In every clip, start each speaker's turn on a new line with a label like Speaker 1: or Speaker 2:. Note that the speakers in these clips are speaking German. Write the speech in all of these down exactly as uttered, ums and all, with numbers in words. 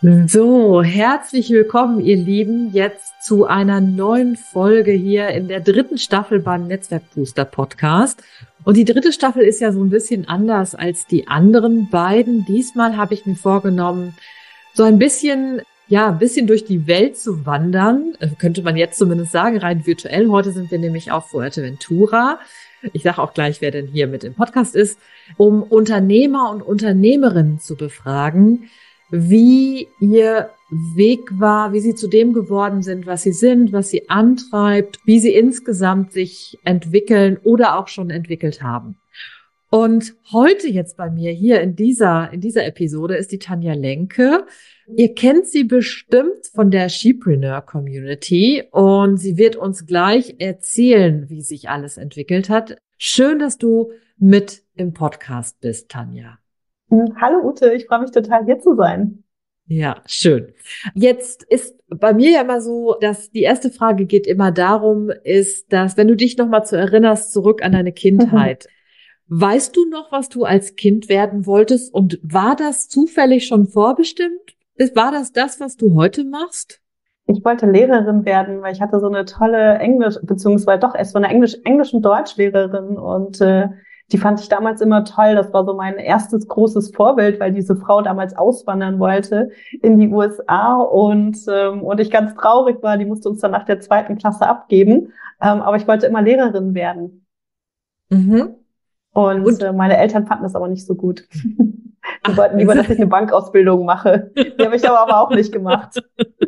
Speaker 1: So, herzlich willkommen, ihr Lieben, jetzt zu einer neuen Folge hier in der dritten Staffel beim Netzwerkbooster Podcast. Und die dritte Staffel ist ja so ein bisschen anders als die anderen beiden. Diesmal habe ich mir vorgenommen, so ein bisschen, ja, ein bisschen durch die Welt zu wandern, könnte man jetzt zumindest sagen, rein virtuell. Heute sind wir nämlich auf Fuerteventura. Ich sage auch gleich, wer denn hier mit im Podcast ist, um Unternehmer und Unternehmerinnen zu befragen, wie ihr Weg war, wie sie zu dem geworden sind, was sie sind, was sie antreibt, wie sie insgesamt sich entwickeln oder auch schon entwickelt haben. Und heute jetzt bei mir hier in dieser, in dieser Episode ist die Tanja Lenke. Ihr kennt sie bestimmt von der Shepreneur Community und sie wird uns gleich erzählen, wie sich alles entwickelt hat. Schön, dass du mit im Podcast bist, Tanja.
Speaker 2: Hallo Ute, ich freue mich total, hier zu sein.
Speaker 1: Ja, schön. Jetzt ist bei mir ja immer so, dass die erste Frage geht immer darum, ist, dass, wenn du dich nochmal zu erinnerst, zurück an deine Kindheit, mhm. weißt du noch, was du als Kind werden wolltest? Und war das zufällig schon vorbestimmt? War das das, was du heute machst?
Speaker 2: Ich wollte Lehrerin werden, weil ich hatte so eine tolle Englisch, beziehungsweise doch erst so eine Englisch, Englisch- und Deutschlehrerin und äh, die fand ich damals immer toll. Das war so mein erstes großes Vorbild, weil diese Frau damals auswandern wollte in die U S A und ähm, und ich ganz traurig war. Die musste uns dann nach der zweiten Klasse abgeben. Ähm, aber ich wollte immer Lehrerin werden.
Speaker 1: Mhm.
Speaker 2: Und, und? Äh, meine Eltern fanden das aber nicht so gut. Die Ach, wollten lieber, dass ich eine Bankausbildung mache. Die habe ich aber, aber auch nicht gemacht.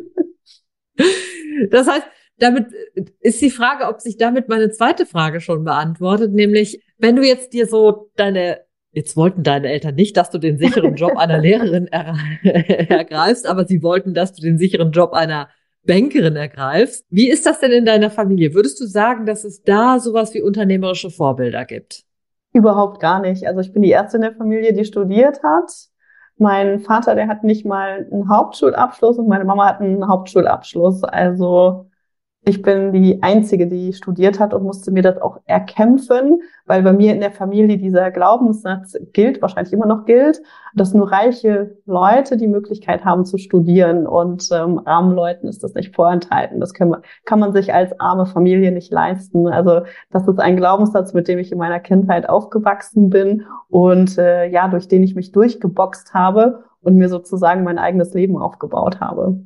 Speaker 1: Das heißt, damit ist die Frage, ob sich damit meine zweite Frage schon beantwortet, nämlich, wenn du jetzt dir so deine, jetzt wollten deine Eltern nicht, dass du den sicheren Job einer Lehrerin er, ergreifst, aber sie wollten, dass du den sicheren Job einer Bankerin ergreifst. Wie ist das denn in deiner Familie? Würdest du sagen, dass es da sowas wie unternehmerische Vorbilder gibt?
Speaker 2: Überhaupt gar nicht. Also ich bin die erste in der Familie, die studiert hat. Mein Vater, der hat nicht mal einen Hauptschulabschluss und meine Mama hat einen Hauptschulabschluss. Also ich bin die Einzige, die studiert hat und musste mir das auch erkämpfen, weil bei mir in der Familie dieser Glaubenssatz gilt, wahrscheinlich immer noch gilt, dass nur reiche Leute die Möglichkeit haben zu studieren und ähm, armen Leuten ist das nicht vorenthalten. Das kann man, kann man sich als arme Familie nicht leisten. Also das ist ein Glaubenssatz, mit dem ich in meiner Kindheit aufgewachsen bin und äh, ja, durch den ich mich durchgeboxt habe und mir sozusagen mein eigenes Leben aufgebaut habe.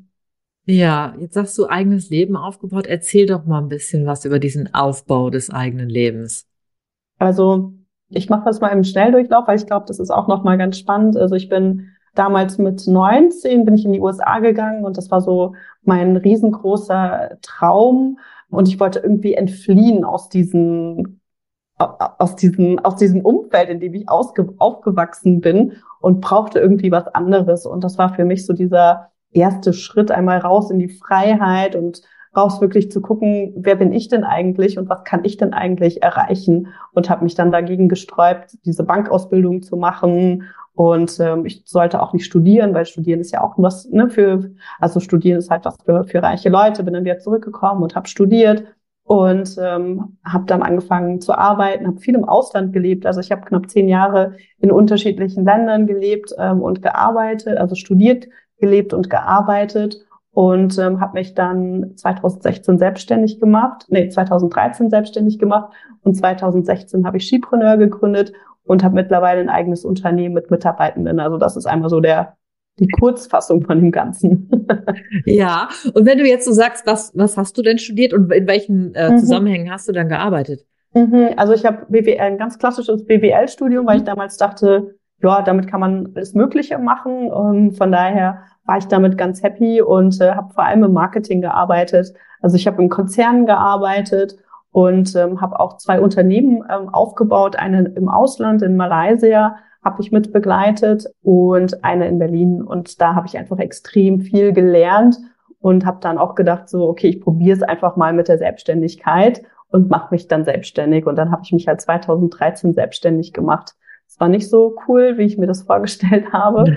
Speaker 1: Ja, jetzt sagst du eigenes Leben aufgebaut. Erzähl doch mal ein bisschen was über diesen Aufbau des eigenen Lebens.
Speaker 2: Also ich mache das mal im Schnelldurchlauf, weil ich glaube, das ist auch noch mal ganz spannend. Also ich bin damals mit neunzehn bin ich in die U S A gegangen und das war so mein riesengroßer Traum und ich wollte irgendwie entfliehen aus diesem aus diesem aus diesem Umfeld, in dem ich ausge, aufgewachsen bin und brauchte irgendwie was anderes und das war für mich so dieser erste Schritt, einmal raus in die Freiheit und raus wirklich zu gucken, wer bin ich denn eigentlich und was kann ich denn eigentlich erreichen und habe mich dann dagegen gesträubt, diese Bankausbildung zu machen und ähm, ich sollte auch nicht studieren, weil studieren ist ja auch was, ne, für, also studieren ist halt was für, für reiche Leute, bin dann wieder zurückgekommen und habe studiert und ähm, habe dann angefangen zu arbeiten, habe viel im Ausland gelebt, also ich habe knapp zehn Jahre in unterschiedlichen Ländern gelebt ähm, und gearbeitet, also studiert, gelebt und gearbeitet und ähm, habe mich dann zweitausendsechzehn selbstständig gemacht, nee, zweitausenddreizehn selbstständig gemacht und zweitausendsechzehn habe ich Shepreneur gegründet und habe mittlerweile ein eigenes Unternehmen mit Mitarbeitenden. Also das ist einmal so der die Kurzfassung von dem Ganzen.
Speaker 1: Ja, und wenn du jetzt so sagst, was was hast du denn studiert und in welchen äh, Zusammenhängen mhm. hast du dann gearbeitet?
Speaker 2: Mhm, also ich habe B W L, ein ganz klassisches B W L-Studium, weil ich damals dachte, ja, damit kann man alles Mögliche machen und von daher war ich damit ganz happy und äh, habe vor allem im Marketing gearbeitet. Also ich habe im Konzern gearbeitet und ähm, habe auch zwei Unternehmen ähm, aufgebaut. Eine im Ausland, in Malaysia, habe ich mit begleitet und eine in Berlin. Und da habe ich einfach extrem viel gelernt und habe dann auch gedacht, so okay, ich probiere es einfach mal mit der Selbstständigkeit und mache mich dann selbstständig. Und dann habe ich mich halt zweitausenddreizehn selbstständig gemacht. Es war nicht so cool, wie ich mir das vorgestellt habe.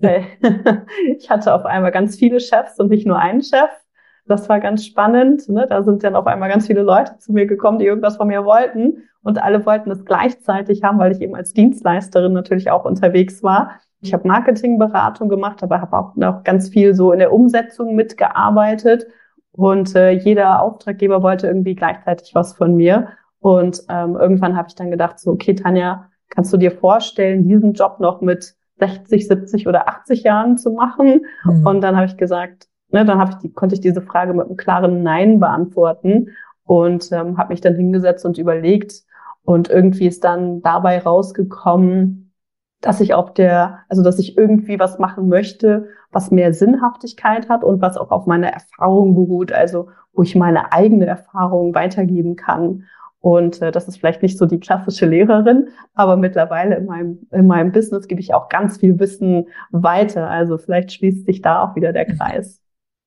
Speaker 2: Ich hatte auf einmal ganz viele Chefs und nicht nur einen Chef. Das war ganz spannend. Ne? Da sind dann auf einmal ganz viele Leute zu mir gekommen, die irgendwas von mir wollten. Und alle wollten es gleichzeitig haben, weil ich eben als Dienstleisterin natürlich auch unterwegs war. Ich habe Marketingberatung gemacht, aber habe auch noch ganz viel so in der Umsetzung mitgearbeitet. Und äh, jeder Auftraggeber wollte irgendwie gleichzeitig was von mir. Und ähm, irgendwann habe ich dann gedacht, so, okay, Tanja, kannst du dir vorstellen, diesen Job noch mit sechzig, siebzig oder achtzig Jahren zu machen? Mhm. Und dann habe ich gesagt, ne, dann habe ich die, konnte ich diese Frage mit einem klaren Nein beantworten und ähm, habe mich dann hingesetzt und überlegt. Und irgendwie ist dann dabei rausgekommen, dass ich auf der, also dass ich irgendwie was machen möchte, was mehr Sinnhaftigkeit hat und was auch auf meiner Erfahrung beruht, also wo ich meine eigene Erfahrung weitergeben kann. Und äh, das ist vielleicht nicht so die klassische Lehrerin, aber mittlerweile in meinem, in meinem Business gebe ich auch ganz viel Wissen weiter. Also vielleicht schließt sich da auch wieder der Kreis.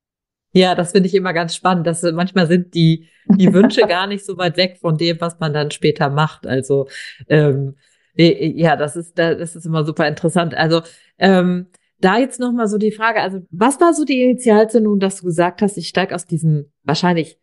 Speaker 1: Ja, das finde ich immer ganz spannend, dass manchmal sind die, die Wünsche gar nicht so weit weg von dem, was man dann später macht. Also, ähm, ja, das ist, das ist immer super interessant. Also, ähm, da jetzt nochmal so die Frage, also, was war so die Initialzündung, dass du gesagt hast, ich steige aus diesem wahrscheinlich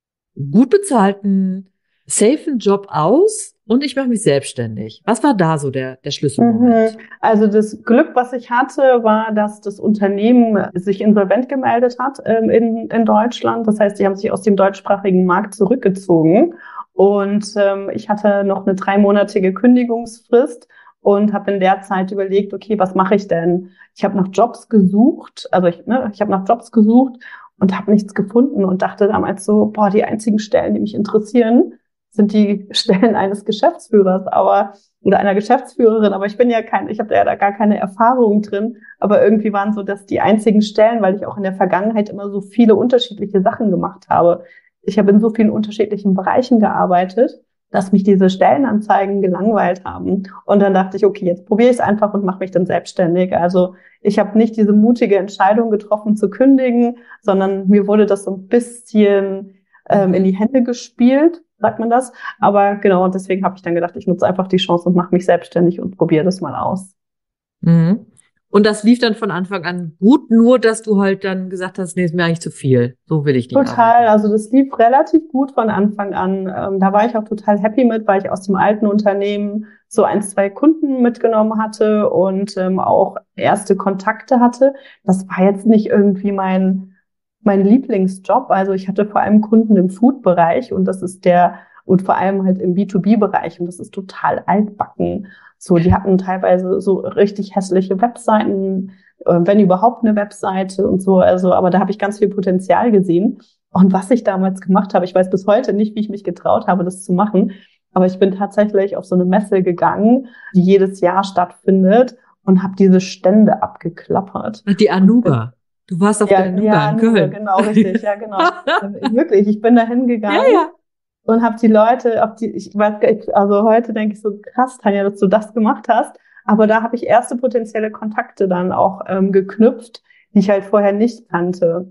Speaker 1: gut bezahlten, safen Job aus und ich mache mich selbstständig. Was war da so der, der Schlüsselmoment?
Speaker 2: Also das Glück, was ich hatte, war, dass das Unternehmen sich insolvent gemeldet hat ähm, in, in Deutschland. Das heißt, die haben sich aus dem deutschsprachigen Markt zurückgezogen. Und ähm, ich hatte noch eine dreimonatige Kündigungsfrist und habe in der Zeit überlegt, okay, was mache ich denn? Ich habe nach Jobs gesucht, also ich, ne, ich habe nach Jobs gesucht und habe nichts gefunden und dachte damals so, boah, die einzigen Stellen, die mich interessieren, sind die Stellen eines Geschäftsführers, aber oder einer Geschäftsführerin, aber ich bin ja kein, ich habe ja da gar keine Erfahrung drin, aber irgendwie waren so das die einzigen Stellen, weil ich auch in der Vergangenheit immer so viele unterschiedliche Sachen gemacht habe. Ich habe in so vielen unterschiedlichen Bereichen gearbeitet, dass mich diese Stellenanzeigen gelangweilt haben. Und dann dachte ich, okay, jetzt probiere ich es einfach und mache mich dann selbstständig. Also ich habe nicht diese mutige Entscheidung getroffen zu kündigen, sondern mir wurde das so ein bisschen ähm, in die Hände gespielt, sagt man das. Aber genau, und deswegen habe ich dann gedacht, ich nutze einfach die Chance und mache mich selbstständig und probiere das mal aus.
Speaker 1: Mhm. Und das lief dann von Anfang an gut, nur dass du halt dann gesagt hast, nee, ist mir eigentlich zu viel. So will ich nicht
Speaker 2: Total,
Speaker 1: arbeiten.
Speaker 2: also das lief relativ gut von Anfang an. Ähm, da war ich auch total happy mit, weil ich aus dem alten Unternehmen so ein, zwei Kunden mitgenommen hatte und ähm, auch erste Kontakte hatte. Das war jetzt nicht irgendwie mein mein Lieblingsjob. Also ich hatte vor allem Kunden im Food-Bereich und das ist der, und vor allem halt im B zwei B-Bereich und das ist total altbacken. So, die hatten teilweise so richtig hässliche Webseiten, wenn überhaupt eine Webseite und so. Also, aber da habe ich ganz viel Potenzial gesehen. Und was ich damals gemacht habe, ich weiß bis heute nicht, wie ich mich getraut habe, das zu machen. Aber ich bin tatsächlich auf so eine Messe gegangen, die jedes Jahr stattfindet und habe diese Stände abgeklappert.
Speaker 1: Die Anuga. Du warst auf
Speaker 2: ja,
Speaker 1: der Anuga
Speaker 2: ja,
Speaker 1: in Köln.
Speaker 2: Genau, richtig, ja, genau. Wirklich, ich bin da hingegangen.
Speaker 1: Ja, ja.
Speaker 2: Und habe die Leute, auf die, ich weiß gar nicht, also heute denke ich so, krass, Tanja, dass du das gemacht hast. Aber da habe ich erste potenzielle Kontakte dann auch ähm, geknüpft, die ich halt vorher nicht kannte.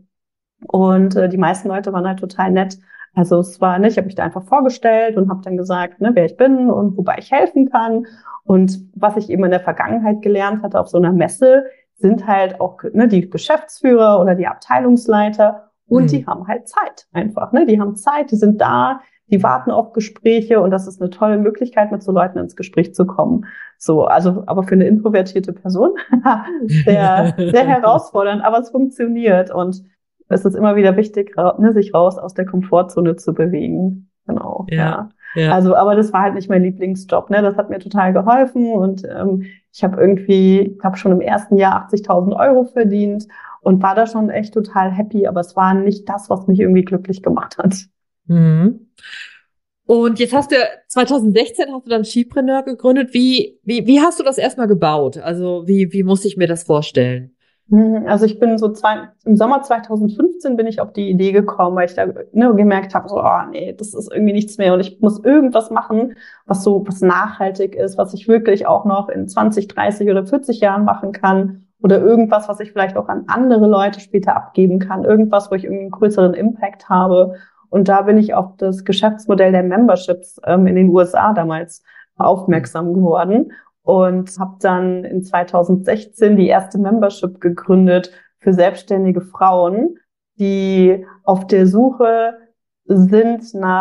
Speaker 2: Und äh, die meisten Leute waren halt total nett. Also es war nicht, ich habe mich da einfach vorgestellt und habe dann gesagt, ne, wer ich bin und wobei ich helfen kann. Und was ich eben in der Vergangenheit gelernt hatte auf so einer Messe, sind halt auch ne, die Geschäftsführer oder die Abteilungsleiter und mhm. die haben halt Zeit einfach. Ne? Die haben Zeit, die sind da, die warten auf Gespräche und das ist eine tolle Möglichkeit, mit so Leuten ins Gespräch zu kommen. So, also aber für eine introvertierte Person sehr, sehr herausfordernd, aber es funktioniert und es ist immer wieder wichtig, ne, sich raus aus der Komfortzone zu bewegen. Genau, ja. ja. Ja. Also, aber das war halt nicht mein Lieblingsjob, ne? Das hat mir total geholfen und ähm, ich habe irgendwie, ich habe schon im ersten Jahr achtzigtausend Euro verdient und war da schon echt total happy, aber es war nicht das, was mich irgendwie glücklich gemacht hat.
Speaker 1: Mhm. Und jetzt hast du, zwanzig sechzehn hast du dann Skipreneur gegründet. Wie, wie, wie hast du das erstmal gebaut? Also, wie, wie muss ich mir das vorstellen?
Speaker 2: Also ich bin so zwei, im Sommer zwanzig fünfzehn bin ich auf die Idee gekommen, weil ich da ne, gemerkt habe, so, oh nee, das ist irgendwie nichts mehr und ich muss irgendwas machen, was so was nachhaltig ist, was ich wirklich auch noch in zwanzig, dreißig oder vierzig Jahren machen kann oder irgendwas, was ich vielleicht auch an andere Leute später abgeben kann, irgendwas, wo ich irgendwie einen größeren Impact habe. Und da bin ich auf das Geschäftsmodell der Memberships ähm, in den U S A damals aufmerksam geworden. Und habe dann in zwanzig sechzehn die erste Membership gegründet für selbstständige Frauen, die auf der Suche sind nach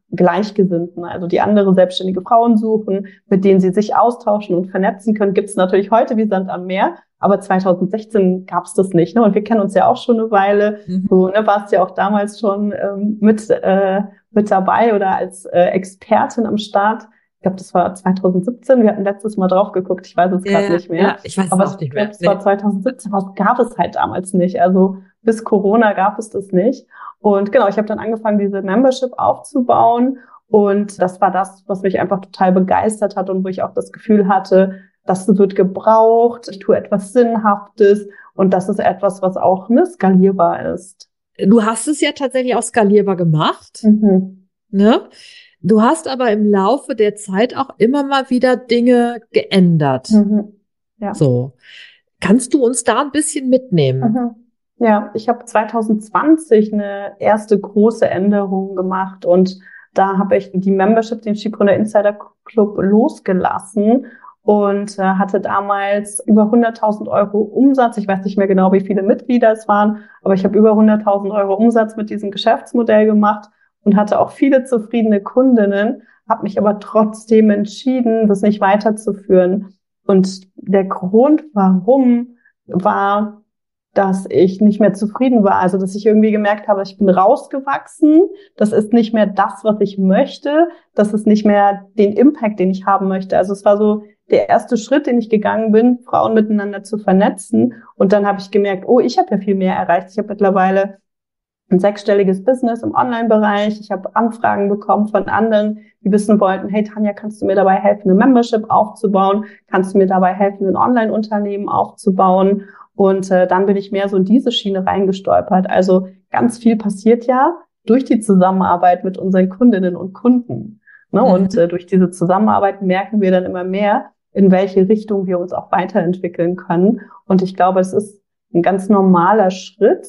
Speaker 2: Gleichgesinnten, also die andere selbstständige Frauen suchen, mit denen sie sich austauschen und vernetzen können, gibt es natürlich heute wie Sand am Meer, aber zwanzig sechzehn gab es das nicht, ne? Und wir kennen uns ja auch schon eine Weile. Mhm. Du ne, warst ja auch damals schon ähm, mit äh, mit dabei oder als äh, Expertin am Start. Ich glaube, das war zwanzig siebzehn. Wir hatten letztes Mal drauf geguckt. Ich weiß es gerade
Speaker 1: ja,
Speaker 2: nicht mehr.
Speaker 1: Ja, ich weiß es
Speaker 2: aber
Speaker 1: auch nicht mehr.
Speaker 2: Das war zwanzig siebzehn. Was gab es halt damals nicht. Also bis Corona gab es das nicht. Und genau, ich habe dann angefangen, diese Membership aufzubauen. Und das war das, was mich einfach total begeistert hat und wo ich auch das Gefühl hatte, das wird gebraucht. Ich tue etwas Sinnhaftes. Und das ist etwas, was auch ne, skalierbar ist.
Speaker 1: Du hast es ja tatsächlich auch skalierbar gemacht.
Speaker 2: Mhm.
Speaker 1: Ne? Du hast aber im Laufe der Zeit auch immer mal wieder Dinge geändert.
Speaker 2: Mhm. Ja.
Speaker 1: So. Kannst du uns da ein bisschen mitnehmen?
Speaker 2: Mhm. Ja, ich habe zwanzig zwanzig eine erste große Änderung gemacht und da habe ich die Membership, den Skipreneur Insider Club, losgelassen und äh, hatte damals über hunderttausend Euro Umsatz. Ich weiß nicht mehr genau, wie viele Mitglieder es waren, aber ich habe über hunderttausend Euro Umsatz mit diesem Geschäftsmodell gemacht und hatte auch viele zufriedene Kundinnen, habe mich aber trotzdem entschieden, das nicht weiterzuführen. Und der Grund, warum, war, dass ich nicht mehr zufrieden war. Also, dass ich irgendwie gemerkt habe, ich bin rausgewachsen. Das ist nicht mehr das, was ich möchte. Das ist nicht mehr den Impact, den ich haben möchte. Also, es war so der erste Schritt, den ich gegangen bin, Frauen miteinander zu vernetzen. Und dann habe ich gemerkt, oh, ich habe ja viel mehr erreicht. Ich habe mittlerweile ein sechsstelliges Business im Online-Bereich. Ich habe Anfragen bekommen von anderen, die wissen wollten, hey Tanja, kannst du mir dabei helfen, eine Membership aufzubauen? Kannst du mir dabei helfen, ein Online-Unternehmen aufzubauen? Und äh, dann bin ich mehr so in diese Schiene reingestolpert. Also ganz viel passiert ja durch die Zusammenarbeit mit unseren Kundinnen und Kunden. Ne? Mhm. Und äh, durch diese Zusammenarbeit merken wir dann immer mehr, in welche Richtung wir uns auch weiterentwickeln können. Und ich glaube, es ist ein ganz normaler Schritt,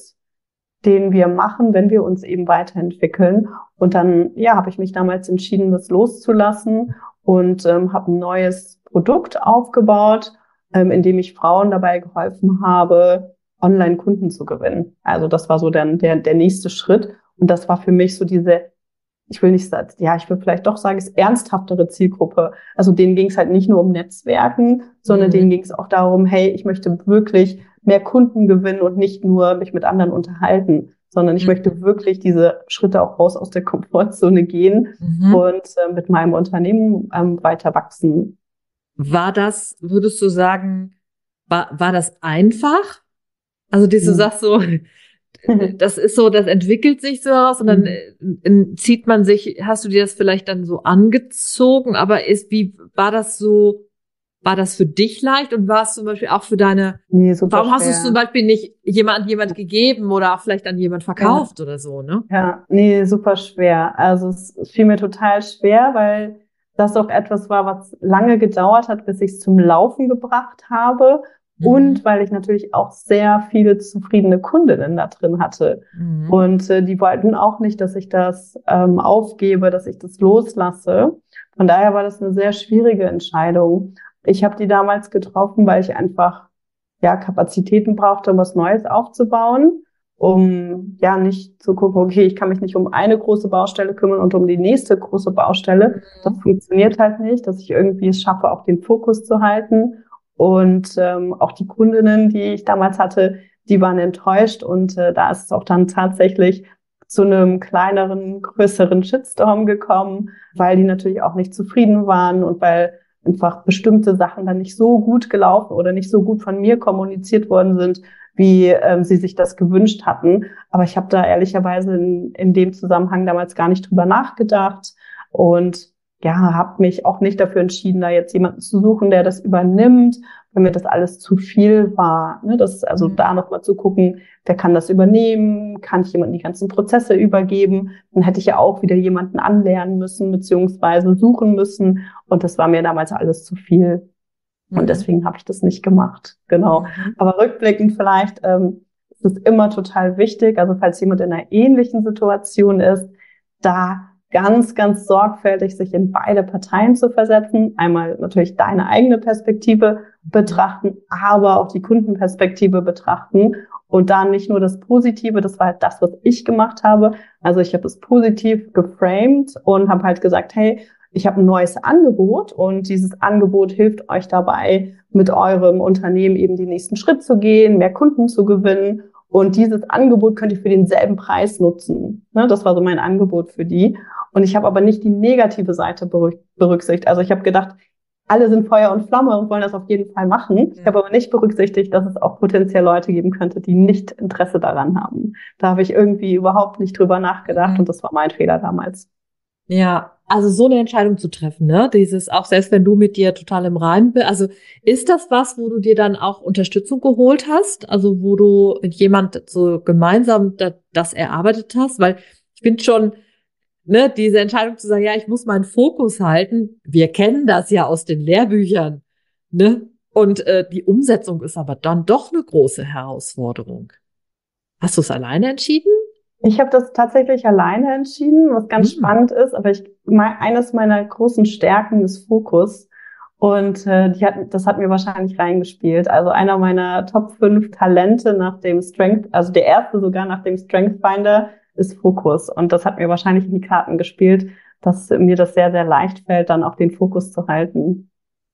Speaker 2: den wir machen, wenn wir uns eben weiterentwickeln. Und dann, ja, habe ich mich damals entschieden, das loszulassen und ähm, habe ein neues Produkt aufgebaut, ähm, in dem ich Frauen dabei geholfen habe, Online-Kunden zu gewinnen. Also das war so dann der, der nächste Schritt. Und das war für mich so diese, ich will nicht sagen, ja, ich will vielleicht doch sagen, es ernsthaftere Zielgruppe. Also denen ging es halt nicht nur um Netzwerken, sondern mhm. denen ging es auch darum, hey, ich möchte wirklich mehr Kunden gewinnen und nicht nur mich mit anderen unterhalten, sondern ich mhm. möchte wirklich diese Schritte auch raus aus der Komfortzone gehen mhm. und äh, mit meinem Unternehmen ähm, weiter wachsen.
Speaker 1: War das, würdest du sagen, war, war das einfach? Also, dass du mhm. sagst so, das ist so, das entwickelt sich so heraus und dann mhm. zieht man sich, hast du dir das vielleicht dann so angezogen, aber ist, wie, war das so, war das für dich leicht und war es zum Beispiel auch für deine,
Speaker 2: nee, super
Speaker 1: warum
Speaker 2: schwer.
Speaker 1: hast du es zum Beispiel nicht jemand, jemand gegeben oder auch vielleicht an jemand verkauft
Speaker 2: ja.
Speaker 1: oder so, ne?
Speaker 2: Ja, nee, super schwer. Also es fiel mir total schwer, weil das auch etwas war, was lange gedauert hat, bis ich es zum Laufen gebracht habe. Mhm. Und weil ich natürlich auch sehr viele zufriedene Kundinnen da drin hatte. Mhm. Und äh, die wollten auch nicht, dass ich das ähm, aufgebe, dass ich das loslasse. Von daher war das eine sehr schwierige Entscheidung. Ich habe die damals getroffen, weil ich einfach ja Kapazitäten brauchte, um was Neues aufzubauen, um ja nicht zu gucken, okay, ich kann mich nicht um eine große Baustelle kümmern und um die nächste große Baustelle. Mhm. Das funktioniert halt nicht, dass ich irgendwie es schaffe, auch den Fokus zu halten. Und ähm, auch die Kundinnen, die ich damals hatte, die waren enttäuscht und äh, da ist es auch dann tatsächlich zu einem kleineren, größeren Shitstorm gekommen, weil die natürlich auch nicht zufrieden waren und weil einfach bestimmte Sachen dann nicht so gut gelaufen oder nicht so gut von mir kommuniziert worden sind, wie ähm, sie sich das gewünscht hatten. Aber ich habe da ehrlicherweise in, in dem Zusammenhang damals gar nicht drüber nachgedacht und ja, habe mich auch nicht dafür entschieden, da jetzt jemanden zu suchen, der das übernimmt, weil mir das alles zu viel war. Ne? Das also mhm. da nochmal zu gucken, wer kann das übernehmen? Kann ich jemandem die ganzen Prozesse übergeben? Dann hätte ich ja auch wieder jemanden anlernen müssen, beziehungsweise suchen müssen. Und das war mir damals alles zu viel. Mhm. Und deswegen habe ich das nicht gemacht. Genau. Mhm. Aber rückblickend vielleicht ähm, ist es immer total wichtig, also falls jemand in einer ähnlichen Situation ist, da ganz, ganz sorgfältig sich in beide Parteien zu versetzen. Einmal natürlich deine eigene Perspektive betrachten, aber auch die Kundenperspektive betrachten Und dann nicht nur das Positive, das war halt das, was ich gemacht habe. Also ich habe es positiv geframed und habe halt gesagt, hey, ich habe ein neues Angebot und dieses Angebot hilft euch dabei, mit eurem Unternehmen eben den nächsten Schritt zu gehen, mehr Kunden zu gewinnen. Und dieses Angebot könnt ihr für denselben Preis nutzen. Ne, das war so mein Angebot für die. Und ich habe aber nicht die negative Seite berücksichtigt. Also ich habe gedacht, alle sind Feuer und Flamme und wollen das auf jeden Fall machen. Ich habe aber nicht berücksichtigt, dass es auch potenziell Leute geben könnte, die nicht Interesse daran haben. Da habe ich irgendwie überhaupt nicht drüber nachgedacht, mhm. und das war mein Fehler damals.
Speaker 1: Ja, also so eine Entscheidung zu treffen, ne? Dieses, auch selbst wenn du mit dir total im Reinen bist, also ist das was, wo du dir dann auch Unterstützung geholt hast? Also wo du mit jemand so gemeinsam das, das erarbeitet hast? Weil ich finde schon, ne, diese Entscheidung zu sagen, ja, ich muss meinen Fokus halten. Wir kennen das ja aus den Lehrbüchern, ne? Und äh, die Umsetzung ist aber dann doch eine große Herausforderung. Hast du es alleine entschieden?
Speaker 2: Ich habe das tatsächlich alleine entschieden, was ganz mhm. spannend ist. Aber ich, eines meiner großen Stärken ist Fokus. Und äh, die hat, das hat mir wahrscheinlich reingespielt. Also einer meiner Top fünf Talente nach dem Strength, also der erste sogar nach dem Strength Finder, ist Fokus. Und das hat mir wahrscheinlich in die Karten gespielt, dass mir das sehr, sehr leicht fällt, dann auch den Fokus zu halten.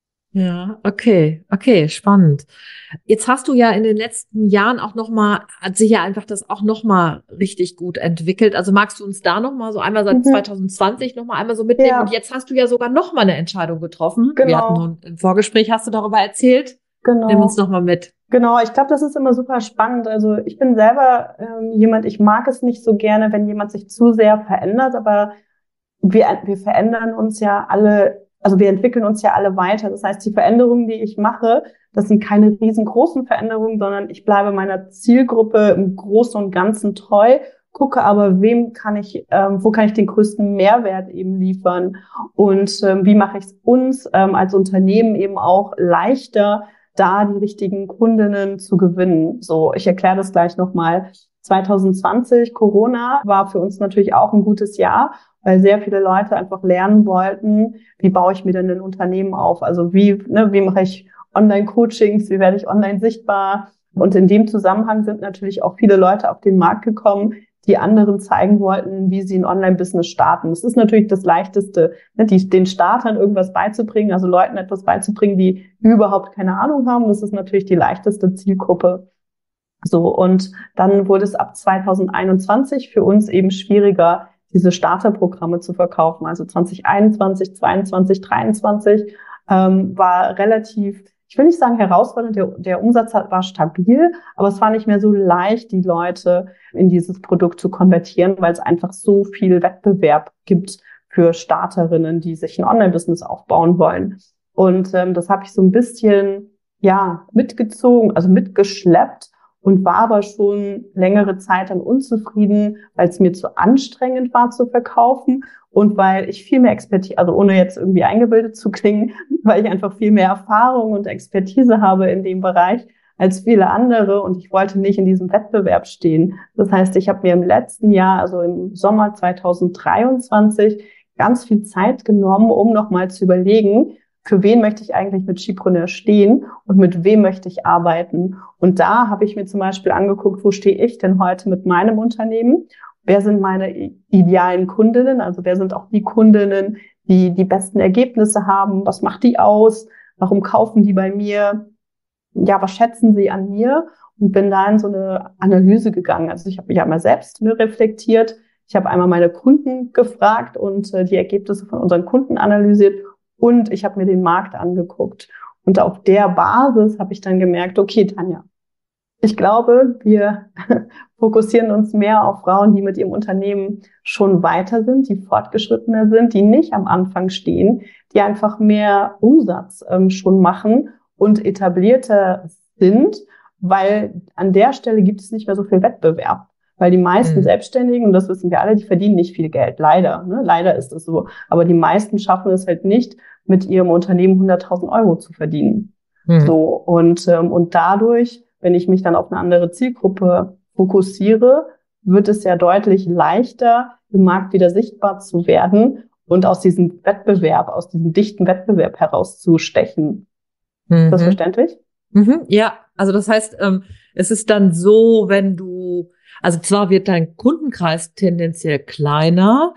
Speaker 1: Ja, okay, okay, spannend. Jetzt hast du ja in den letzten Jahren auch nochmal, hat sich ja einfach das auch nochmal richtig gut entwickelt. Also magst du uns da nochmal so einmal seit mhm. zwanzig zwanzig nochmal einmal so mitnehmen? Ja. Und jetzt hast du ja sogar nochmal eine Entscheidung getroffen. Genau. Wir hatten nun im Vorgespräch, hast du darüber erzählt. Genau. Nimm uns nochmal mit.
Speaker 2: Genau, ich glaube, das ist immer super spannend. Also ich bin selber ähm, jemand, ich mag es nicht so gerne, wenn jemand sich zu sehr verändert, aber wir, wir verändern uns ja alle, also wir entwickeln uns ja alle weiter. Das heißt, die Veränderungen, die ich mache, das sind keine riesengroßen Veränderungen, sondern ich bleibe meiner Zielgruppe im Großen und Ganzen treu, gucke aber, wem kann ich, ähm, wo kann ich den größten Mehrwert eben liefern und ähm, wie mache ich es uns ähm, als Unternehmen eben auch leichter, da die richtigen Kundinnen zu gewinnen. So, ich erkläre das gleich nochmal. zwanzig zwanzig, Corona, war für uns natürlich auch ein gutes Jahr, weil sehr viele Leute einfach lernen wollten, wie baue ich mir denn ein Unternehmen auf? Also wie, ne, wie mache ich Online-Coachings, wie werde ich online sichtbar? Und in dem Zusammenhang sind natürlich auch viele Leute auf den Markt gekommen, die anderen zeigen wollten, wie sie ein Online-Business starten. Das ist natürlich das Leichteste, ne, die, den Startern irgendwas beizubringen, also Leuten etwas beizubringen, die überhaupt keine Ahnung haben. Das ist natürlich die leichteste Zielgruppe. So, und dann wurde es ab zwanzig einundzwanzig für uns eben schwieriger, diese Starterprogramme zu verkaufen. Also zwanzig einundzwanzig, zweiundzwanzig, dreiundzwanzig ähm, war relativ, ich will nicht sagen herausfordernd, der, der Umsatz war stabil, aber es war nicht mehr so leicht, die Leute in dieses Produkt zu konvertieren, weil es einfach so viel Wettbewerb gibt für Starterinnen, die sich ein Online-Business aufbauen wollen. Und ähm, das habe ich so ein bisschen ja mitgezogen, also mitgeschleppt und war aber schon längere Zeit dann unzufrieden, weil es mir zu anstrengend war zu verkaufen und weil ich viel mehr Expertise, also ohne jetzt irgendwie eingebildet zu klingen, weil ich einfach viel mehr Erfahrung und Expertise habe in dem Bereich als viele andere und ich wollte nicht in diesem Wettbewerb stehen. Das heißt, ich habe mir im letzten Jahr, also im Sommer zwanzig dreiundzwanzig, ganz viel Zeit genommen, um nochmal zu überlegen, für wen möchte ich eigentlich mit Skipreneur stehen und mit wem möchte ich arbeiten. Und da habe ich mir zum Beispiel angeguckt, wo stehe ich denn heute mit meinem Unternehmen? Wer sind meine idealen Kundinnen? Also wer sind auch die Kundinnen, die die besten Ergebnisse haben? Was macht die aus? Warum kaufen die bei mir? Ja, was schätzen sie an mir? Und bin da in so eine Analyse gegangen. Also ich habe mich einmal selbst reflektiert. Ich habe einmal meine Kunden gefragt und die Ergebnisse von unseren Kunden analysiert. Und ich habe mir den Markt angeguckt. Und auf der Basis habe ich dann gemerkt, okay, Tanja, ich glaube, wir fokussieren uns mehr auf Frauen, die mit ihrem Unternehmen schon weiter sind, die fortgeschrittener sind, die nicht am Anfang stehen, die einfach mehr Umsatz ähm, schon machen und etablierter sind, weil an der Stelle gibt es nicht mehr so viel Wettbewerb. Weil die meisten mhm. Selbstständigen, und das wissen wir alle, die verdienen nicht viel Geld. Leider, ne? Leider ist es so. Aber die meisten schaffen es halt nicht, mit ihrem Unternehmen hunderttausend Euro zu verdienen. Mhm. So. Und, ähm, und dadurch, wenn ich mich dann auf eine andere Zielgruppe fokussiere, wird es ja deutlich leichter, im Markt wieder sichtbar zu werden und aus diesem Wettbewerb, aus diesem dichten Wettbewerb herauszustechen. Mhm. Ist das verständlich?
Speaker 1: Mhm. Ja, Also das heißt, ähm, es ist dann so, wenn du, also zwar wird dein Kundenkreis tendenziell kleiner,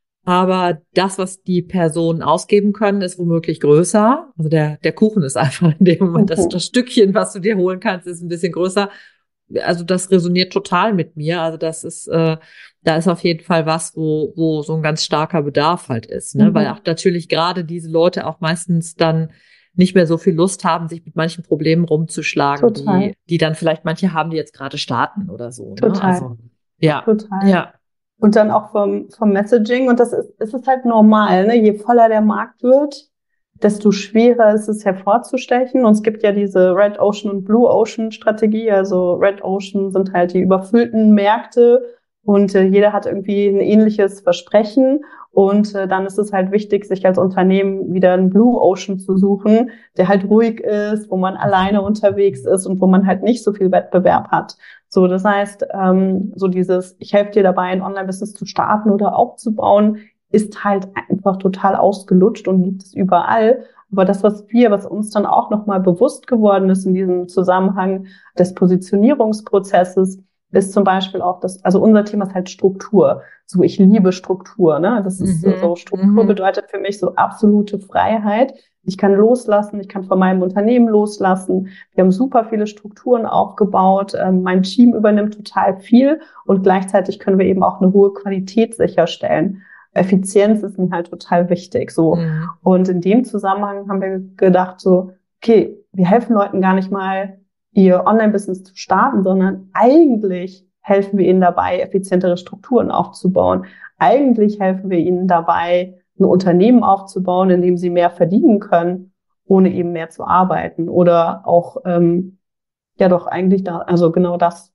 Speaker 1: aber das, was die Personen ausgeben können, ist womöglich größer. Also der, der Kuchen ist einfach in dem Moment, das,
Speaker 2: Mhm.
Speaker 1: das Stückchen, was du dir holen kannst, ist ein bisschen größer. Also das resoniert total mit mir. Also das ist, äh, da ist auf jeden Fall was, wo, wo so ein ganz starker Bedarf halt ist, ne? Weil auch
Speaker 2: Mhm.
Speaker 1: natürlich gerade diese Leute auch meistens dann nicht mehr so viel Lust haben, sich mit manchen Problemen rumzuschlagen,
Speaker 2: Total,
Speaker 1: die, die dann vielleicht manche haben, die jetzt gerade starten oder so, ne?
Speaker 2: total,
Speaker 1: Also, ja,
Speaker 2: total.
Speaker 1: ja.
Speaker 2: Und dann auch vom, vom Messaging. Und das ist, es ist halt normal, ne? Je voller der Markt wird, desto schwerer ist es hervorzustechen. Und es gibt ja diese Red Ocean und Blue Ocean Strategie. Also Red Ocean sind halt die überfüllten Märkte und äh, jeder hat irgendwie ein ähnliches Versprechen. Und äh, dann ist es halt wichtig, sich als Unternehmen wieder einen Blue Ocean zu suchen, der halt ruhig ist, wo man alleine unterwegs ist und wo man halt nicht so viel Wettbewerb hat. So, das heißt, ähm, so dieses, ich helfe dir dabei, ein Online-Business zu starten oder aufzubauen, ist halt einfach total ausgelutscht und gibt es überall. Aber das, was wir, was uns dann auch nochmal bewusst geworden ist in diesem Zusammenhang des Positionierungsprozesses, ist zum Beispiel auch das, also unser Thema ist halt Struktur. So, ich liebe Struktur, ne? Das ist so,
Speaker 1: Mhm,
Speaker 2: Struktur
Speaker 1: mhm,
Speaker 2: bedeutet für mich so absolute Freiheit. Ich kann loslassen, ich kann von meinem Unternehmen loslassen. Wir haben super viele Strukturen aufgebaut. Ähm, mein Team übernimmt total viel und gleichzeitig können wir eben auch eine hohe Qualität sicherstellen. Effizienz ist mir halt total wichtig, so.
Speaker 1: mhm,
Speaker 2: Und in dem Zusammenhang haben wir gedacht, so, okay, wir helfen Leuten gar nicht mal, ihr Online-Business zu starten, sondern eigentlich helfen wir ihnen dabei, effizientere Strukturen aufzubauen. Eigentlich helfen wir ihnen dabei, ein Unternehmen aufzubauen, in dem sie mehr verdienen können, ohne eben mehr zu arbeiten. Oder auch, ähm, ja doch, eigentlich da, also genau das.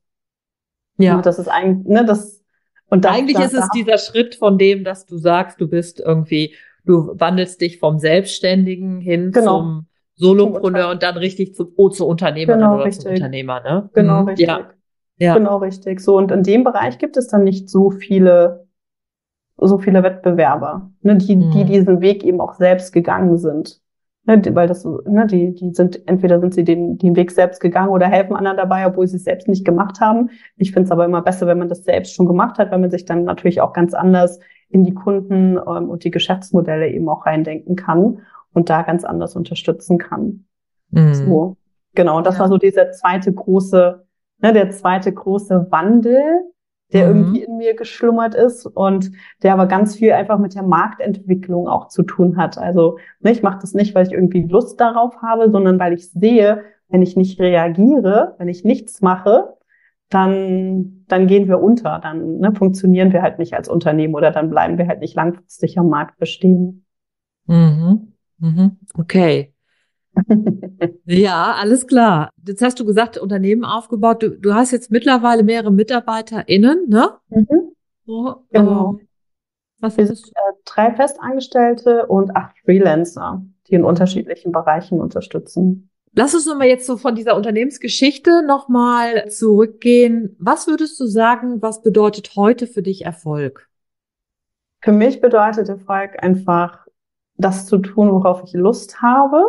Speaker 2: Ne,
Speaker 1: ja.
Speaker 2: das ist eigentlich, ne, das, und das,
Speaker 1: Eigentlich
Speaker 2: da,
Speaker 1: ist es
Speaker 2: da,
Speaker 1: dieser Schritt von dem, dass du sagst, du bist irgendwie, du wandelst dich vom Selbstständigen hin
Speaker 2: genau,
Speaker 1: zum
Speaker 2: zum
Speaker 1: Solopreneur
Speaker 2: Unter,
Speaker 1: und dann richtig zum, oh, zur Unternehmerin
Speaker 2: genau
Speaker 1: oder zum
Speaker 2: richtig,
Speaker 1: Unternehmer, ne?
Speaker 2: genau
Speaker 1: Mhm. Ja,
Speaker 2: richtig,
Speaker 1: ja.
Speaker 2: genau richtig. So, und in dem Bereich gibt es dann nicht so viele, so viele Wettbewerber, ne, die, die
Speaker 1: Mhm.
Speaker 2: diesen Weg eben auch selbst gegangen sind. Ne, die, weil das, so, ne, die, die sind, entweder sind sie den, den Weg selbst gegangen oder helfen anderen dabei, obwohl sie es selbst nicht gemacht haben. Ich finde es aber immer besser, wenn man das selbst schon gemacht hat, weil man sich dann natürlich auch ganz anders in die Kunden ähm, und die Geschäftsmodelle eben auch reindenken kann und da ganz anders unterstützen kann.
Speaker 1: Mhm.
Speaker 2: So, genau. Und das war
Speaker 1: Ja.
Speaker 2: so dieser zweite große, ne, der zweite große Wandel, der irgendwie
Speaker 1: Mhm.
Speaker 2: in mir geschlummert ist und der aber ganz viel einfach mit der Marktentwicklung auch zu tun hat. Also, ne, ich mache das nicht, weil ich irgendwie Lust darauf habe, sondern weil ich sehe, wenn ich nicht reagiere, wenn ich nichts mache, dann, dann gehen wir unter, dann ne, funktionieren wir halt nicht als Unternehmen oder dann bleiben wir halt nicht langfristig am Markt bestehen.
Speaker 1: Mhm. Mhm. Okay. Ja, alles klar. Jetzt hast du gesagt, Unternehmen aufgebaut. Du, du hast jetzt mittlerweile mehrere MitarbeiterInnen, ne?
Speaker 2: Mhm,
Speaker 1: So,
Speaker 2: genau.
Speaker 1: ähm, was
Speaker 2: Wir sind
Speaker 1: ist?
Speaker 2: äh, drei Festangestellte und acht Freelancer, die in
Speaker 1: Mhm.
Speaker 2: unterschiedlichen Bereichen unterstützen.
Speaker 1: Lass uns nochmal jetzt so von dieser Unternehmensgeschichte nochmal zurückgehen. Was würdest du sagen, was bedeutet heute für dich Erfolg?
Speaker 2: Für mich bedeutet Erfolg einfach, das zu tun, worauf ich Lust habe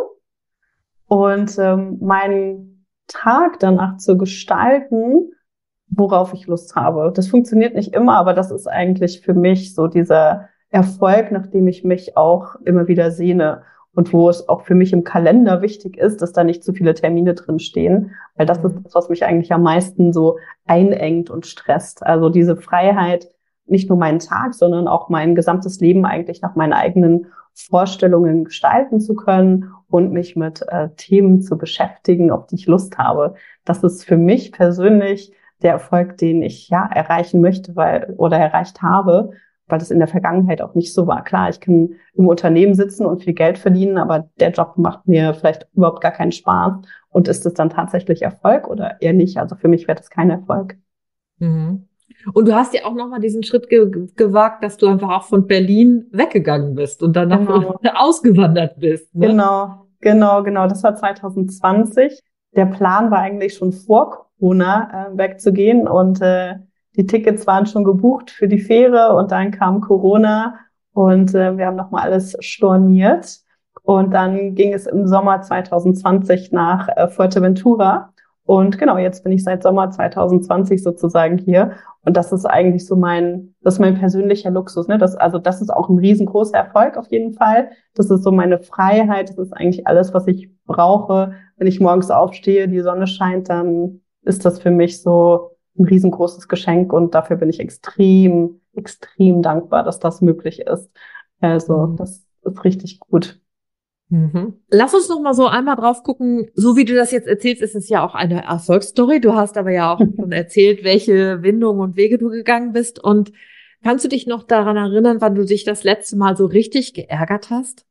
Speaker 2: und ähm, meinen Tag danach zu gestalten, worauf ich Lust habe. Das funktioniert nicht immer, aber das ist eigentlich für mich so dieser Erfolg, nach dem ich mich auch immer wieder sehne und wo es auch für mich im Kalender wichtig ist, dass da nicht zu viele Termine drin stehen, weil das ist
Speaker 1: Mhm.
Speaker 2: das, was mich eigentlich am meisten so einengt und stresst. Also diese Freiheit, nicht nur meinen Tag, sondern auch mein gesamtes Leben eigentlich nach meinen eigenen Vorstellungen gestalten zu können und mich mit äh, Themen zu beschäftigen, auf die ich Lust habe. Das ist für mich persönlich der Erfolg, den ich ja erreichen möchte, weil oder erreicht habe, weil das in der Vergangenheit auch nicht so war. Klar, ich kann im Unternehmen sitzen und viel Geld verdienen, aber der Job macht mir vielleicht überhaupt gar keinen Spaß. Und ist es dann tatsächlich Erfolg oder eher nicht? Also für mich wäre das kein Erfolg.
Speaker 1: Mhm. Und du hast ja auch nochmal diesen Schritt ge gewagt, dass du einfach auch von Berlin weggegangen bist und dann nach
Speaker 2: Genau,
Speaker 1: ausgewandert bist, ne?
Speaker 2: genau, genau, genau. Das war zwanzig zwanzig. Der Plan war eigentlich schon vor Corona äh, wegzugehen und äh, die Tickets waren schon gebucht für die Fähre und dann kam Corona und äh, wir haben nochmal alles storniert und dann ging es im Sommer zwanzig zwanzig nach äh, Fuerteventura Und genau, jetzt bin ich seit Sommer zwanzig zwanzig sozusagen hier. Und das ist eigentlich so mein, das ist mein persönlicher Luxus, ne? Das, also das ist auch ein riesengroßer Erfolg auf jeden Fall. Das ist so meine Freiheit. Das ist eigentlich alles, was ich brauche. Wenn ich morgens aufstehe, die Sonne scheint, dann ist das für mich so ein riesengroßes Geschenk. Und dafür bin ich extrem, extrem dankbar, dass das möglich ist. Also, das ist richtig gut.
Speaker 1: Mhm. Lass uns noch mal so einmal drauf gucken. So wie du das jetzt erzählst, ist es ja auch eine Erfolgsstory. Du hast aber ja auch schon erzählt, welche Windungen und Wege du gegangen bist. Und kannst du dich noch daran erinnern, wann du dich das letzte Mal so richtig geärgert hast?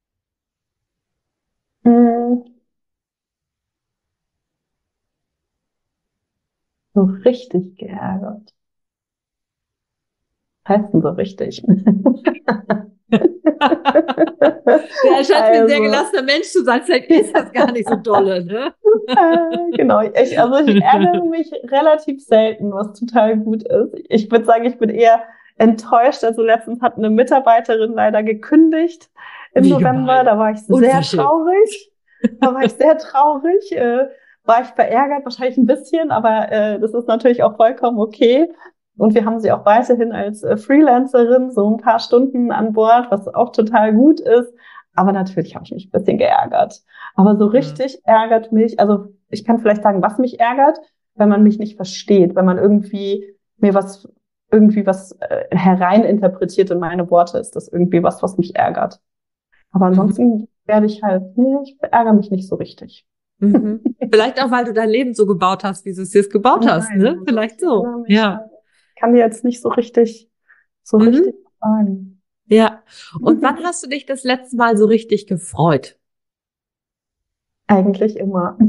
Speaker 2: Hm, so richtig geärgert. Was heißt denn so richtig?
Speaker 1: Der scheint
Speaker 2: also,
Speaker 1: mir ein sehr gelassener Mensch zu sein. Vielleicht ist das gar nicht so dolle, ne?
Speaker 2: äh, genau. Ich, also ich ärgere mich relativ selten, was total gut ist. Ich würde sagen, ich bin eher enttäuscht. Also letztens hat eine Mitarbeiterin leider gekündigt im
Speaker 1: Wie
Speaker 2: November.
Speaker 1: gemein.
Speaker 2: Da war ich sehr
Speaker 1: Unverschämt.
Speaker 2: traurig. Da war ich sehr traurig. Äh, war ich verärgert, wahrscheinlich ein bisschen, aber äh, das ist natürlich auch vollkommen okay. Und wir haben sie auch weiterhin als äh, Freelancerin so ein paar Stunden an Bord, was auch total gut ist. Aber natürlich habe ich mich ein bisschen geärgert. Aber so richtig ja. ärgert mich, also ich kann vielleicht sagen, was mich ärgert, wenn man mich nicht versteht, wenn man irgendwie mir was, irgendwie was äh, hereininterpretiert in meine Worte, ist das irgendwie was, was mich ärgert. Aber ansonsten mhm. werde ich halt, nee, ich ärgere mich nicht so richtig.
Speaker 1: Mhm. Vielleicht auch, weil du dein Leben so gebaut hast, wie du es jetzt gebaut Nein, hast, ne? Vielleicht so. Ja.
Speaker 2: Ich kann dir jetzt nicht so richtig, so mhm. richtig sagen.
Speaker 1: Ja. Und wann hast du dich das letzte Mal so richtig gefreut?
Speaker 2: Eigentlich immer.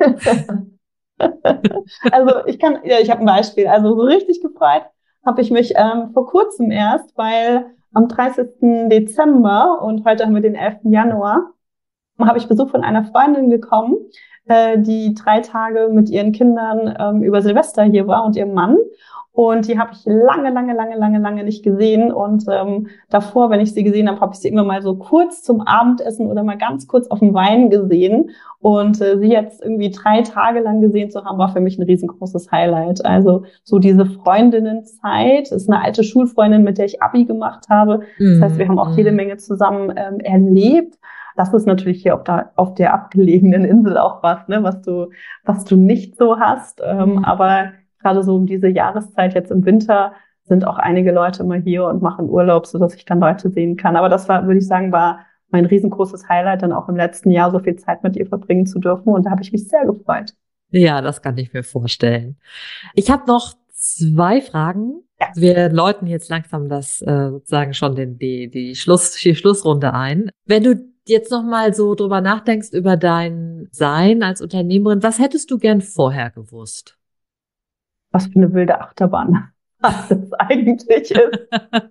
Speaker 2: Also ich kann, ja, ich habe ein Beispiel. Also so richtig gefreut habe ich mich ähm, vor kurzem erst, weil am dreißigsten Dezember und heute haben wir den elften Januar, habe ich Besuch von einer Freundin bekommen, äh, die drei Tage mit ihren Kindern ähm, über Silvester hier war und ihrem Mann. Und die habe ich lange, lange, lange, lange, lange nicht gesehen. Und ähm, davor, wenn ich sie gesehen habe, habe ich sie immer mal so kurz zum Abendessen oder mal ganz kurz auf dem Wein gesehen. Und äh, sie jetzt irgendwie drei Tage lang gesehen zu haben, war für mich ein riesengroßes Highlight. Also so diese Freundinnenzeit, ist eine alte Schulfreundin, mit der ich Abi gemacht habe. Das heißt, wir haben auch jede Menge zusammen ähm, erlebt. Das ist natürlich hier auf der, auf der abgelegenen Insel auch was, ne, was du, was du nicht so hast. Ähm, mhm. Aber gerade so um diese Jahreszeit jetzt im Winter sind auch einige Leute immer hier und machen Urlaub, so dass ich dann Leute sehen kann. Aber das war, würde ich sagen, war mein riesengroßes Highlight, dann auch im letzten Jahr so viel Zeit mit ihr verbringen zu dürfen. Und da habe ich mich sehr gefreut.
Speaker 1: Ja, das kann ich mir vorstellen. Ich habe noch zwei Fragen. Ja. Wir läuten jetzt langsam das äh, sozusagen schon den, die, die, Schluss, die Schlussrunde ein. Wenn du jetzt noch mal so drüber nachdenkst über dein Sein als Unternehmerin, was hättest du gern vorher gewusst?
Speaker 2: Was für eine wilde Achterbahn das eigentlich ist.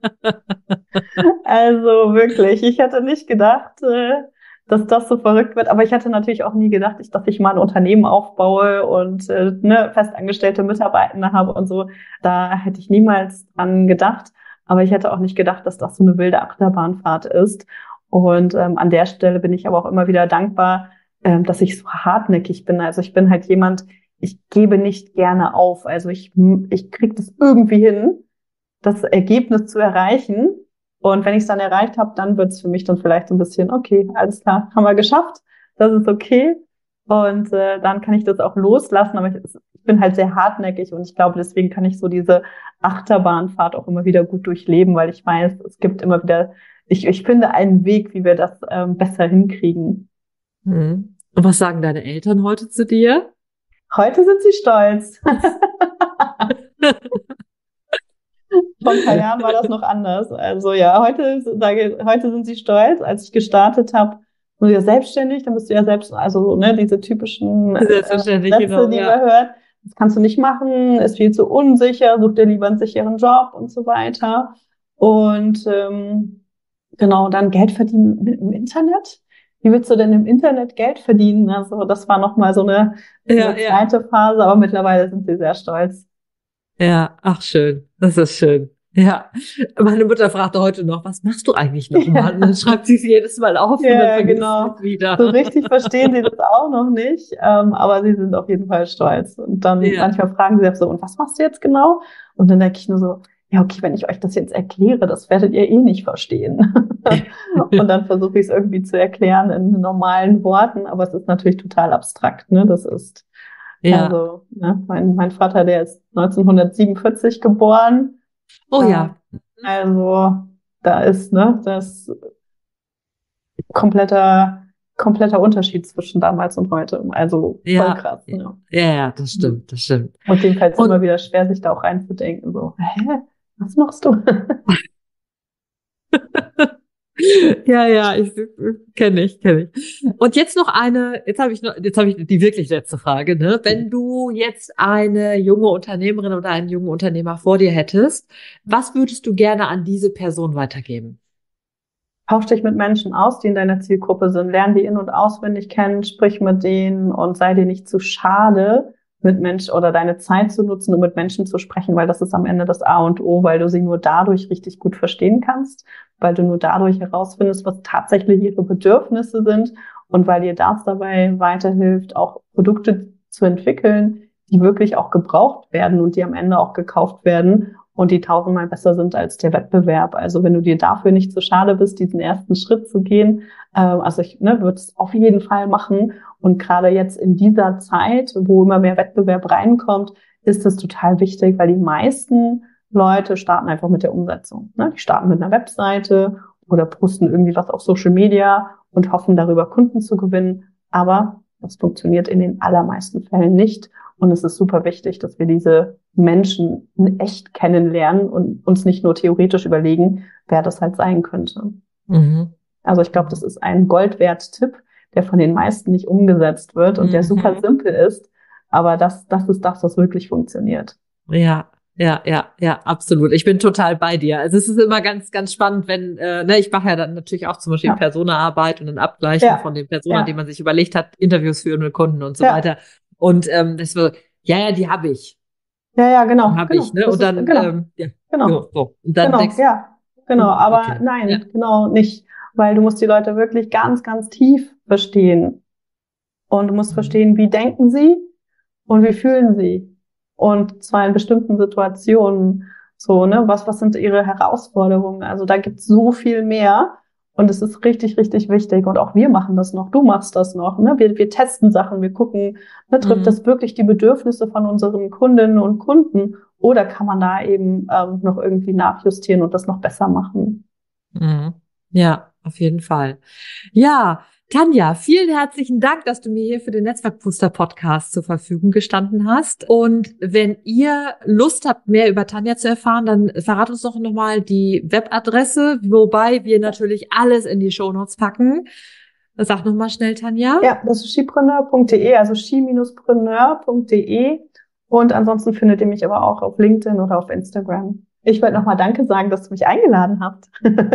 Speaker 2: Also wirklich, ich hätte nicht gedacht, dass das so verrückt wird, aber ich hätte natürlich auch nie gedacht, dass ich mal ein Unternehmen aufbaue und ne, festangestellte Mitarbeitende habe und so. Da hätte ich niemals dran gedacht, aber ich hätte auch nicht gedacht, dass das so eine wilde Achterbahnfahrt ist. Und ähm, an der Stelle bin ich aber auch immer wieder dankbar, ähm, dass ich so hartnäckig bin. Also ich bin halt jemand, ich gebe nicht gerne auf. Also ich, ich kriege das irgendwie hin, das Ergebnis zu erreichen. Und wenn ich es dann erreicht habe, dann wird es für mich dann vielleicht so ein bisschen, okay, alles klar, haben wir geschafft, das ist okay. Und äh, dann kann ich das auch loslassen. Aber ich, ich bin halt sehr hartnäckig und ich glaube, deswegen kann ich so diese Achterbahnfahrt auch immer wieder gut durchleben, weil ich weiß, es gibt immer wieder, ich, ich finde einen Weg, wie wir das ähm, besser hinkriegen.
Speaker 1: Hm. Und was sagen deine Eltern heute zu dir?
Speaker 2: Heute sind sie stolz. Vor ein paar Jahren war das noch anders. Also ja, heute sage heute sind sie stolz. Als ich gestartet habe, nur ja selbstständig, dann bist du ja selbst, also ne, diese typischen äh, Sätze,
Speaker 1: genau,
Speaker 2: die
Speaker 1: ja.
Speaker 2: man hört. Das kannst du nicht machen, ist viel zu unsicher, such dir lieber einen sicheren Job und so weiter. Und ähm, genau, dann Geld verdienen im Internet. Wie willst du denn im Internet Geld verdienen? Also das war nochmal so eine, so
Speaker 1: ja,
Speaker 2: eine zweite
Speaker 1: ja.
Speaker 2: Phase, aber mittlerweile sind sie sehr stolz.
Speaker 1: Ja, ach schön, das ist schön. Ja, meine Mutter fragte heute noch, was machst du eigentlich noch mal? Und dann schreibt sie es jedes Mal auf und dann
Speaker 2: Ja,
Speaker 1: vergisst
Speaker 2: genau.
Speaker 1: es wieder.
Speaker 2: So richtig verstehen sie das auch noch nicht, ähm, aber sie sind auf jeden Fall stolz. Und dann
Speaker 1: Ja.
Speaker 2: manchmal fragen sie auch so, und was machst du jetzt genau? Und dann denke ich nur so, ja, okay, wenn ich euch das jetzt erkläre, das werdet ihr eh nicht verstehen. Und dann versuche ich es irgendwie zu erklären in normalen Worten, aber es ist natürlich total abstrakt, ne? Das ist,
Speaker 1: Ja.
Speaker 2: also, ne? mein, mein Vater, der ist neunzehnhundertsiebenundvierzig geboren.
Speaker 1: Oh ja.
Speaker 2: Also, da ist, ne, das kompletter, kompletter Unterschied zwischen damals und heute. Also, voll
Speaker 1: Ja.
Speaker 2: krass, ne?
Speaker 1: Ja, ja, das stimmt, das stimmt.
Speaker 2: Und dem fällt es
Speaker 1: Und
Speaker 2: immer wieder schwer, sich da auch reinzudenken, so, hä? Was machst du?
Speaker 1: ja, ja, ich kenne ich, kenne ich. Und jetzt noch eine, jetzt habe ich noch, jetzt habe ich die wirklich letzte Frage, ne? Wenn du jetzt eine junge Unternehmerin oder einen jungen Unternehmer vor dir hättest, was würdest du gerne an diese Person weitergeben?
Speaker 2: Tausch dich mit Menschen aus, die in deiner Zielgruppe sind. Lern die in- und auswendig kennen, sprich mit denen und sei dir nicht zu schade, mit Menschen oder deine Zeit zu nutzen, um mit Menschen zu sprechen, weil das ist am Ende das A und O, weil du sie nur dadurch richtig gut verstehen kannst, weil du nur dadurch herausfindest, was tatsächlich ihre Bedürfnisse sind und weil dir das dabei weiterhilft, auch Produkte zu entwickeln, die wirklich auch gebraucht werden und die am Ende auch gekauft werden und die tausendmal besser sind als der Wettbewerb. Also wenn du dir dafür nicht zu schade bist, diesen ersten Schritt zu gehen, äh, also ich ne, würde es auf jeden Fall machen. Und gerade jetzt in dieser Zeit, wo immer mehr Wettbewerb reinkommt, ist es total wichtig, weil die meisten Leute starten einfach mit der Umsetzung. Ne? Die starten mit einer Webseite oder posten irgendwie was auf Social Media und hoffen darüber Kunden zu gewinnen. Aber das funktioniert in den allermeisten Fällen nicht. Und es ist super wichtig, dass wir diese Menschen in echt kennenlernen und uns nicht nur theoretisch überlegen, wer das halt sein könnte.
Speaker 1: Mhm.
Speaker 2: Also ich glaube, das ist ein Gold-Wert-Tipp, der von den meisten nicht umgesetzt wird und
Speaker 1: Mhm.
Speaker 2: der super simpel ist. Aber das, das ist das, was wirklich funktioniert.
Speaker 1: Ja. Ja, ja, ja, absolut. Ich bin total bei dir. Also es ist immer ganz, ganz spannend, wenn, äh, ne, ich mache ja dann natürlich auch zum Beispiel
Speaker 2: Ja.
Speaker 1: Persona-Arbeit und ein Abgleichen
Speaker 2: Ja.
Speaker 1: von den Personen,
Speaker 2: Ja.
Speaker 1: die man sich überlegt hat, Interviews führen mit Kunden und so
Speaker 2: Ja.
Speaker 1: weiter. Und ähm, das war, ja, ja, die habe ich.
Speaker 2: Ja, ja, genau.
Speaker 1: Habe
Speaker 2: genau.
Speaker 1: ich, ne?
Speaker 2: Das
Speaker 1: Und dann,
Speaker 2: ist, genau.
Speaker 1: ähm, ja,
Speaker 2: Genau.
Speaker 1: so, so. Und dann
Speaker 2: Genau,
Speaker 1: denkst
Speaker 2: ja, genau. Aber
Speaker 1: okay.
Speaker 2: nein,
Speaker 1: Ja.
Speaker 2: genau nicht. Weil du musst die Leute wirklich ganz, ganz tief verstehen. Und du musst
Speaker 1: Mhm.
Speaker 2: verstehen, wie denken sie und wie fühlen sie. Und zwar in bestimmten Situationen. So, ne, was, was sind ihre Herausforderungen? Also da gibt's so viel mehr. Und es ist richtig, richtig wichtig. Und auch wir machen das noch. Du machst das noch. Ne? Wir, wir testen Sachen. Wir gucken, ne, trifft
Speaker 1: Mhm.
Speaker 2: das wirklich die Bedürfnisse von unseren Kundinnen und Kunden? Oder kann man da eben ähm, noch irgendwie nachjustieren und das noch besser machen?
Speaker 1: Mhm. Ja, auf jeden Fall. Ja, Tanja, vielen herzlichen Dank, dass du mir hier für den Netzwerkbooster Podcast zur Verfügung gestanden hast. Und wenn ihr Lust habt, mehr über Tanja zu erfahren, dann verrat uns doch nochmal die Webadresse, wobei wir natürlich alles in die Shownotes packen. Sag nochmal schnell, Tanja.
Speaker 2: Ja, das ist skipreneur punkt de, also ski-preneur punkt de. Und ansonsten findet ihr mich aber auch auf LinkedIn oder auf Instagram. Ich wollte nochmal Danke sagen, dass du mich eingeladen habt.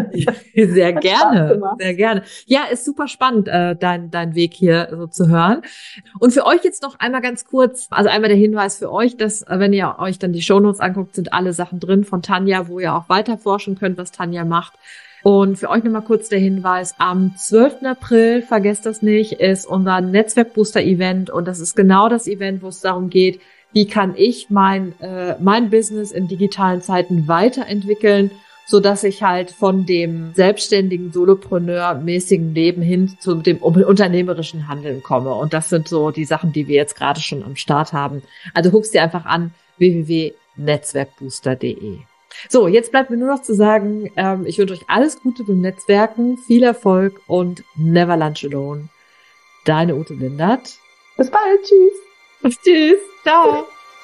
Speaker 1: Sehr
Speaker 2: Hat Spaß
Speaker 1: gerne,
Speaker 2: gemacht.
Speaker 1: sehr gerne. Ja, ist super spannend, äh, dein, dein Weg hier so zu hören. Und für euch jetzt noch einmal ganz kurz, also einmal der Hinweis für euch, dass, äh, wenn ihr euch dann die Shownotes anguckt, sind alle Sachen drin von Tanja, wo ihr auch weiter forschen könnt, was Tanja macht. Und für euch nochmal kurz der Hinweis, am zwölften April, vergesst das nicht, ist unser Netzwerkbooster-Event und das ist genau das Event, wo es darum geht, wie kann ich mein, äh, mein Business in digitalen Zeiten weiterentwickeln, so dass ich halt von dem selbstständigen Solopreneur-mäßigen Leben hin zu dem unternehmerischen Handeln komme. Und das sind so die Sachen, die wir jetzt gerade schon am Start haben. Also guck's dir einfach an, w w w punkt netzwerkbooster punkt de. So, jetzt bleibt mir nur noch zu sagen, ähm, ich wünsche euch alles Gute beim Netzwerken, viel Erfolg und never lunch alone. Deine Ute Lindert.
Speaker 2: Bis bald, tschüss.
Speaker 1: Tschüss, ciao.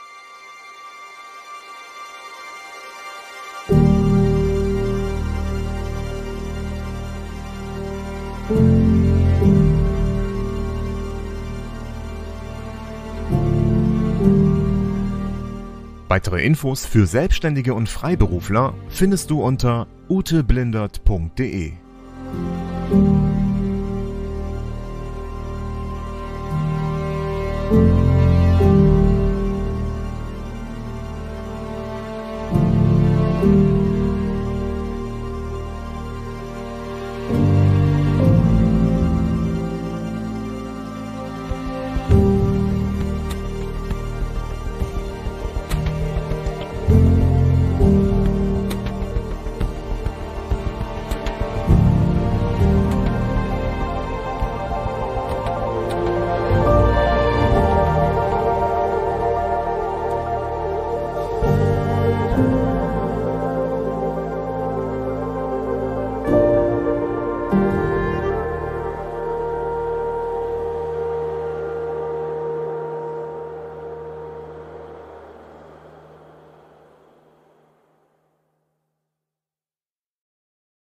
Speaker 3: Weitere Infos für Selbstständige und Freiberufler findest du unter ute blindert punkt de.
Speaker 2: Thank you.